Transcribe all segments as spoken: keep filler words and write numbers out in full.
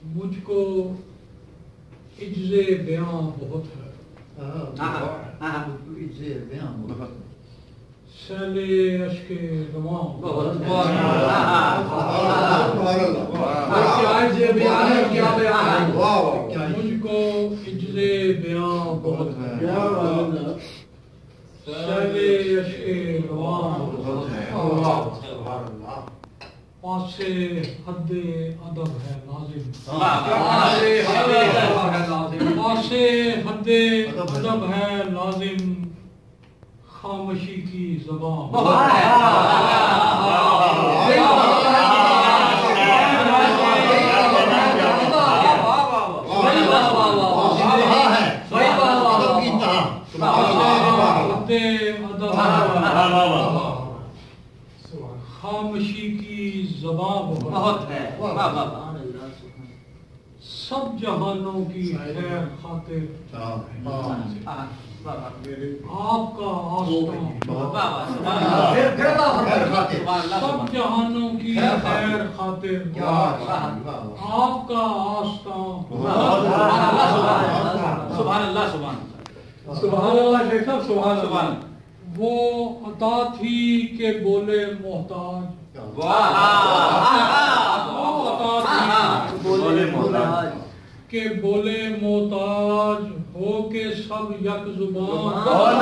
مجھ کو عجز بیاں بہت ہے سیل اشک رواں بہت مجھ کو عجز بیاں بہت ہے سیل اشک رواں بہت ہے پاس حد ادب ہے لازم پاس حد ادب ہے لازم خاموشی کی زبان خاموشی کی زبان بہت ہے سب جہانوں کی خیر خاطر آپ کا آستان سب جہانوں کی خیر خاطر آپ کا آستان سبحان اللہ سبحان سبحان اللہ شیخ صاحب سبحان اللہ وہ عطا تھی کہ بولے محتاج کہ بولے محتاج ہو کے سب یک زبان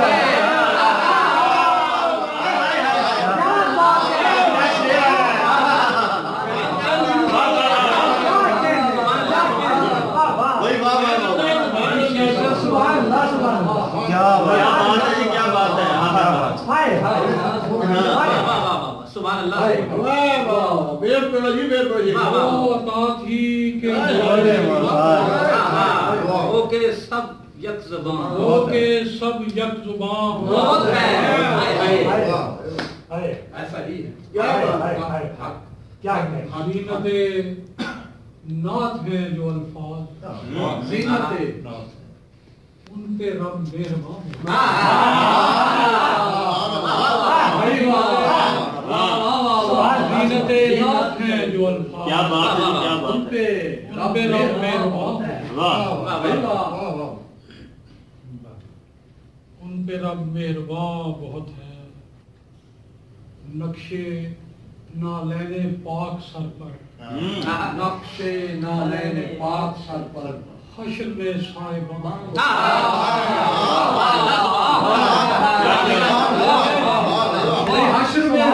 سبحان اللہ بیر پڑھو جی بیر پڑھو جی وہ عطا تھی کہ ہو کے سب یک زبان ہو کے سب یک زبان بہت ہے ایسا ہی ہے کیا حقیقت نعت ہے جو الفاظ زینت ان پہ رب مہربان ہے جو الفاظ کیا بات ہے کیا بات ہے رب رب مہربان ان پہ رب مہربان بہت ہے نقشے نالین پاک سر پر نقشے نالین پاک سر پر حشر میں صاحبان حشر میں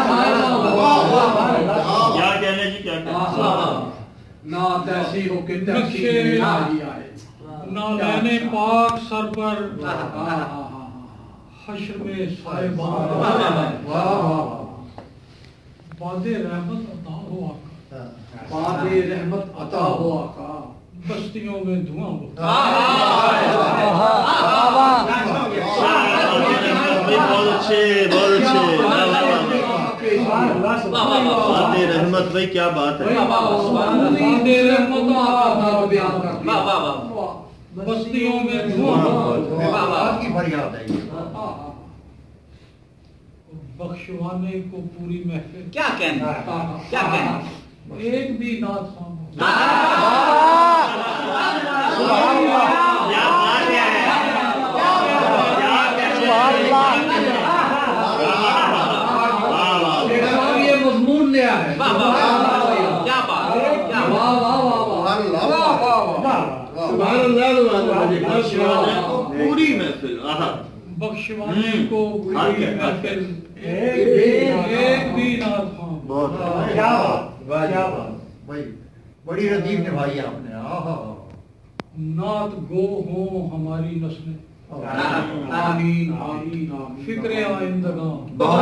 کیا کہنے جی کیا کہنے نہ تیسی ہو کہ تیسی آئے نالین پاک سر پر حشر میں صاحبان باد رحمت عطا ہو آقا باد رحمت عطا ہو آقا بستیوں میں دھواں ہو بہت اچھے بہت اچھے باد رحمت بھائی کیا بات ہے بستیوں میں دھواں بخشوانے کو پوری محفل کیا کہنا کیا کہنا ایک بھی نعت خام یہ مضمون لیا ہے کیا بات کیا پوری محفل بخشوانے کو پوری محفل ایک بھی نعت خام بڑی ردیف نبھائی آپ نے نعت گو ہوں ہماری نسلیں آمین آمین فکر آئندگاں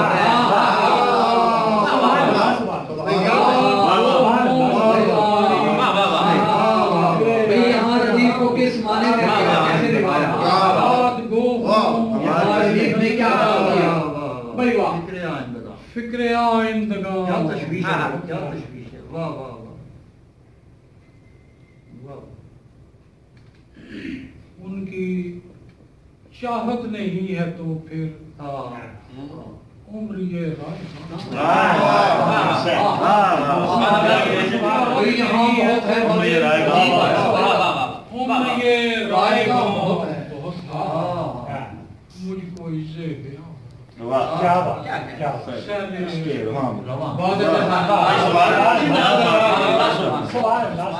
یہاں ردیف کو کس معنی میں کیسے نبھایا نعت گو ہوں ردیف نے کیا کیا بھائی واہ فکر آئندگاں کیا تشویش ہے کیا تشویش ہے واہ واہ ان کی چاہت نہیں ہے تو پھر عمر یہ رائے یہاں بہت ہے ہم یہ رائے گاہ ہم یہ رائے گاہ بہت ہے بہت ہاں مجھ کو اسے بیان واہ کیا بات کیا بات اس کے ہاں بعد سوال اللہ